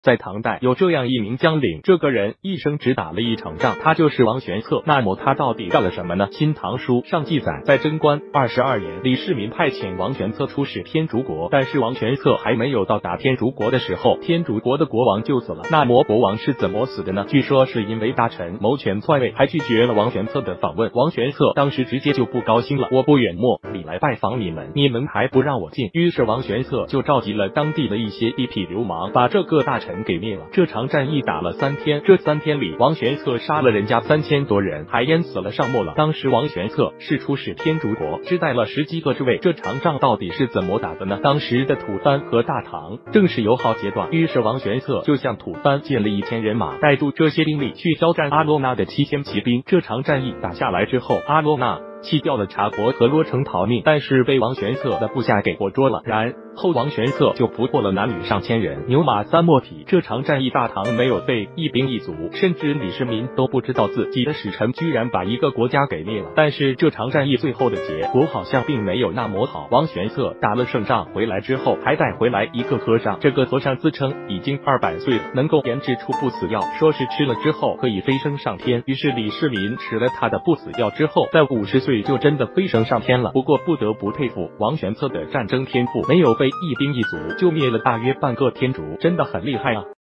在唐代有这样一名将领，这个人一生只打了一场仗，他就是王玄策。那么他到底干了什么呢？《新唐书》上记载，在贞观22年，李世民派遣王玄策出使天竺国，但是王玄策还没有到达天竺国的时候，天竺国的国王就死了。那么国王是怎么死的呢？据说是因为大臣谋权篡位，还拒绝了王玄策的访问。王玄策当时直接就不高兴了，我不远莫里来拜访你们，你们还不让我进。于是王玄策就召集了当地的一些地痞流氓，把这个大臣给灭了。这场战役打了3天，这3天里，王玄策杀了人家3000多人，还淹死了上墨了。当时王玄策是出使天竺国，只带了10几个侍卫。这场仗到底是怎么打的呢？当时的吐蕃和大唐正是友好阶段，于是王玄策就向吐蕃借了1000人马，带住这些兵力去交战阿罗那的7000骑兵。这场战役打下来之后，阿罗那弃掉了茶国和罗城逃命，但是被王玄策的部下给活捉了。然后王玄策就俘获了男女上千人，牛马3没体。这场战役大唐没有被一兵一卒，甚至李世民都不知道自己的使臣居然把一个国家给灭了。但是这场战役最后的结果好像并没有那么好。王玄策打了胜仗回来之后，还带回来一个和尚，这个和尚自称已经200岁了，能够研制出不死药，说是吃了之后可以飞升上天。于是李世民吃了他的不死药之后，在50岁就真的飞升上天了。不过不得不佩服王玄策的战争天赋，没有被一兵一卒就灭了大约半个天竺，真的很厉害啊。